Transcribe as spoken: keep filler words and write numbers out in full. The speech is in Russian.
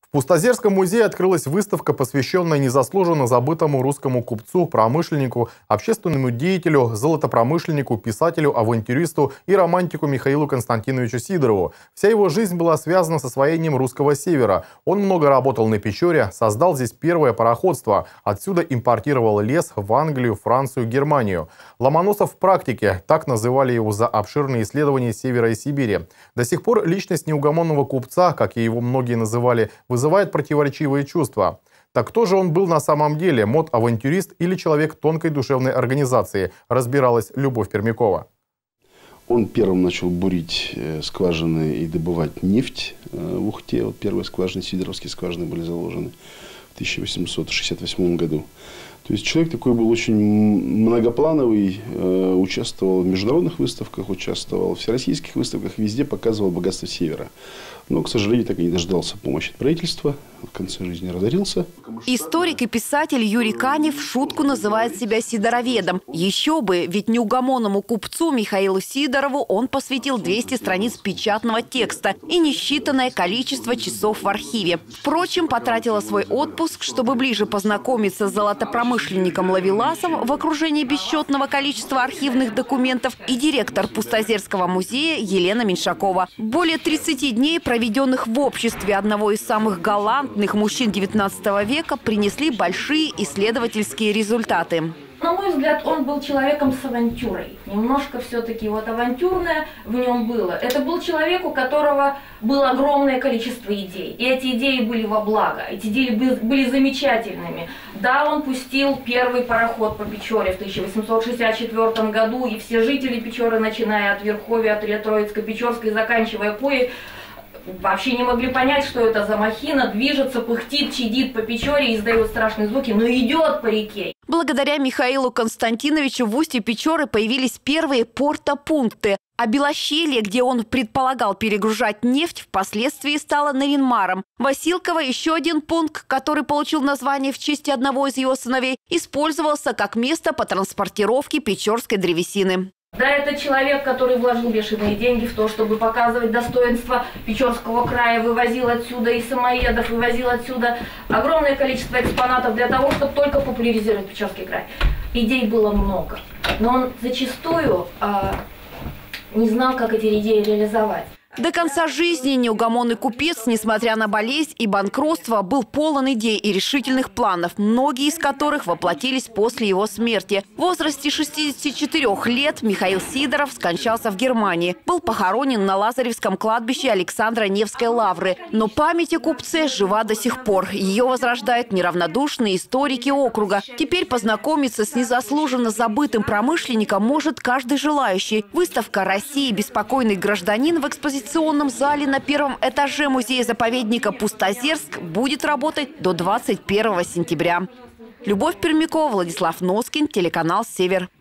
В Пустозерском музее открылась выставка, посвященная незаслуженно забытому русскому купцу, промышленнику, общественному деятелю, золотопромышленнику, писателю, авантюристу и романтику Михаилу Константиновичу Сидорову. Вся его жизнь была связана с освоением русского севера. Он много работал на Печоре, создал здесь первое пароходство. Отсюда импортировал лес в Англию, Францию, Германию. Ломоносов в практике, так называли его за обширные исследования севера и Сибири. До сих пор личность неугомонного купца, как и его многие называли, вызывает противоречивые чувства. Так кто же он был на самом деле, мод-авантюрист или человек тонкой душевной организации, разбиралась Любовь Пермякова. Он первым начал бурить скважины и добывать нефть в Ухте. Вот первые скважины, сидоровские скважины, были заложены в тысяча восемьсот шестьдесят восьмом году. То есть человек такой был очень многоплановый, участвовал в международных выставках, участвовал в всероссийских выставках, везде показывал богатство севера. Но, к сожалению, так и не дождался помощи от правительства. В конце жизни разорился. Историк и писатель Юрий Канев в шутку называет себя сидороведом. Еще бы, ведь неугомонному купцу Михаилу Сидорову он посвятил двести страниц печатного текста и несчитанное количество часов в архиве. Впрочем, потратила свой отпуск, чтобы ближе познакомиться с золотопромышленником Ловеласом в окружении бесчетного количества архивных документов, и директор Пустозерского музея Елена Меньшакова. Более тридцати дней, проведенных в обществе одного из самых галантных мужчин девятнадцатого века, принесли большие исследовательские результаты. На мой взгляд, он был человеком с авантюрой. Немножко все-таки вот авантюрное в нем было. Это был человек, у которого было огромное количество идей. И эти идеи были во благо. Эти идеи были замечательными. Да, он пустил первый пароход по Печоре в тысяча восемьсот шестьдесят четвёртом году. И все жители Печоры, начиная от Верховья, от Троицко-Печорской, заканчивая Поей, вообще не могли понять, что это за махина, движется, пыхтит, чадит по Печоре, издает страшные звуки, но идет по реке. Благодаря Михаилу Константиновичу в устье Печоры появились первые портопункты. А Белощелье, где он предполагал перегружать нефть, впоследствии стало Наринмаром. Василково, еще один пункт, который получил название в честь одного из его сыновей, использовался как место по транспортировке печорской древесины. Да, это человек, который вложил бешеные деньги в то, чтобы показывать достоинство Печорского края, вывозил отсюда и самоедов, вывозил отсюда огромное количество экспонатов для того, чтобы только популяризировать Печорский край. Идей было много, но он зачастую э, не знал, как эти идеи реализовать. До конца жизни неугомонный купец, несмотря на болезнь и банкротство, был полон идей и решительных планов, многие из которых воплотились после его смерти. В возрасте шестидесяти четырёх лет Михаил Сидоров скончался в Германии. Был похоронен на Лазаревском кладбище Александра Невской лавры. Но память о купце жива до сих пор. Ее возрождают неравнодушные историки округа. Теперь познакомиться с незаслуженно забытым промышленником может каждый желающий. Выставка «Россия. Беспокойный гражданин» в экспозиционном В экспозиционном зале на первом этаже музея-заповедника Пустозерск будет работать до двадцать первого сентября. Любовь Пермякова, Владислав Носкин, телеканал «Север».